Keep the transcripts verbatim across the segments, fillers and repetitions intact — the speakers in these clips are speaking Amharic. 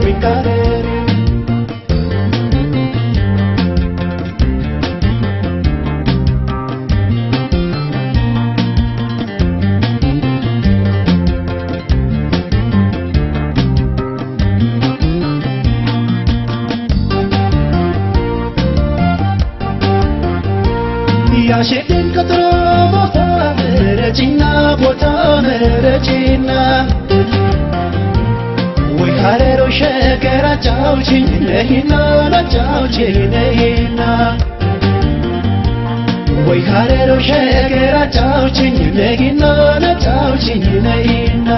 ቢካረር ያሽድን ቀጥሮ ቦታ ረጂና ቦታ ረጂና ወይ ሀረሮ ሸገራ ጫውችኝ ነሂና ጫውችኝ ነሂና ወይ ሀረሮ ሸገራ ጫውችኝ ነሂና ጫውችኝ ነሂና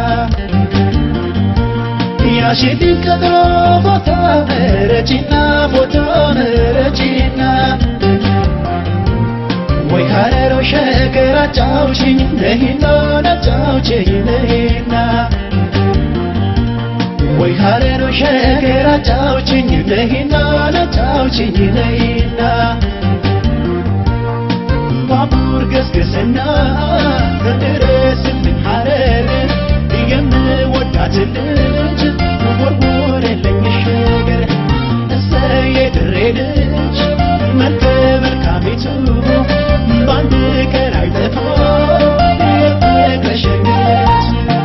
ያሽድን ቀጥሮ ቦታ ረጂና ቦታ ረጂና ወይ ሀረሮ ሸገራ ጫውችኝ ነሂና ጫውችኝ ነሂና ወይ ሀረሮ ሸገራ ጫውችኝ ነሂና ጫውችኝ ነሂና ባቡር ገስገስና ድረስልኝ ሀረር የምወዳት ልጅ ወርወረልኝ ሸገር እሰይ የድሬ ልጅ መልከ መልካሚቱ ባንድ ቀን አይጠፋ የፍቅርሽነት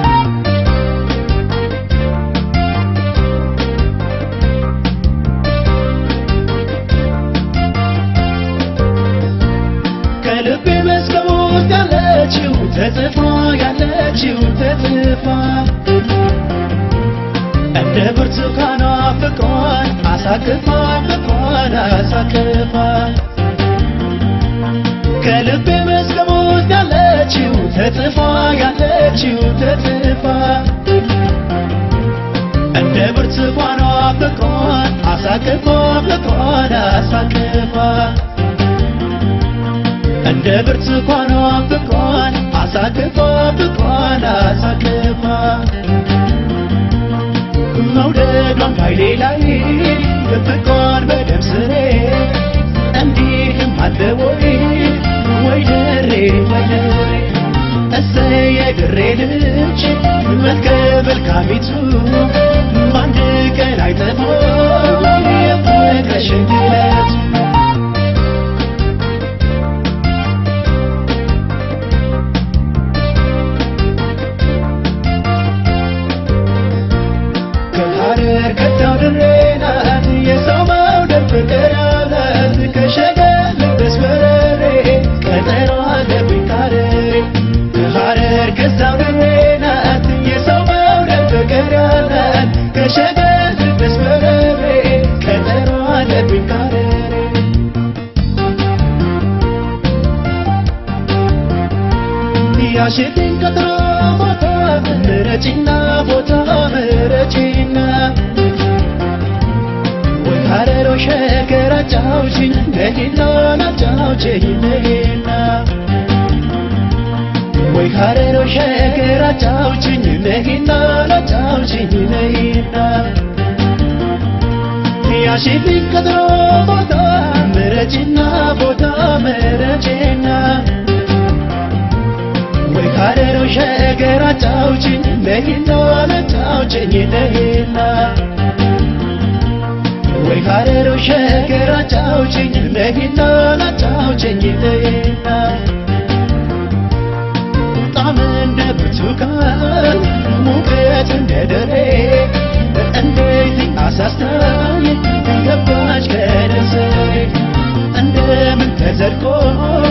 ከልቤ መዝገብ ውስጥ ያለችው ተጽፋ ያለችው ተጽፋ እንደ ብርቱካኗ ፍቅሯን አሳክፋ ፍቅሯን አሳክፋ ከልቤ መዝገብ ውስጥ ያለችው ተጽፋ ያለችው ተጽፋ እንደ ብርቱካኗ ፍቅሯን አሳክፋ ፍቅሯን አሳክፋ እንደ ብርቱካኗ ፍቅሯን አሳክፋ ፍቅሯን አሳክፋ መውደዷን ኃይሌ ላይ ፍቅሯን በደም ስሬ እንዲህም አለ ወይ ወይ ድሬ ወይ ድሬ እሰይ የድሬ ልጅ መልከ መልካሚቱ ባንድ ቀን አይጠፋ የፍቅርሽነት ከሀረር ከዳው ድሬ ናት የሰው መውደድ ፍቅር ያላት ከሸገር ልበስ በረሬ ቀጠሮ አለብኝ ካረሬ ከሀረር ከዳው ድሬ ናት የሰው መውደድ ፍቅር ያላት ከሸገር ልበስ በረሬ ቀጠሮ አለብኝ ካረሬ ያሽድን ቀጥሮ ቦታ ምረጪና ቦታ ምረጪና ወይ ሀረሮ ሸገራ ጫውችኝ ነሂና ጫውችኝ ነሂና ወይ ሀረሮ ሸገራ ጫውችኝ ነሂና ጫውችኝ ነሂና ያሽድን ቀጥሮ ቦታ ምረጪና ቦታ ምረጪና ወይ ሀረሮ ሸገራ ጫውችኝ ነሂና ጫውችኝ ነሂና ወይ ሀረሮ ሸገራ ጫውችኝ ነሂና ጫውችኝ ነሂና ጣዕም እንደ ብርቱካን ሙቀት እንደ ደሬ እንዴት አሳስታኝ ገባች ከደም ስሬ እንደምን ተዘልቆ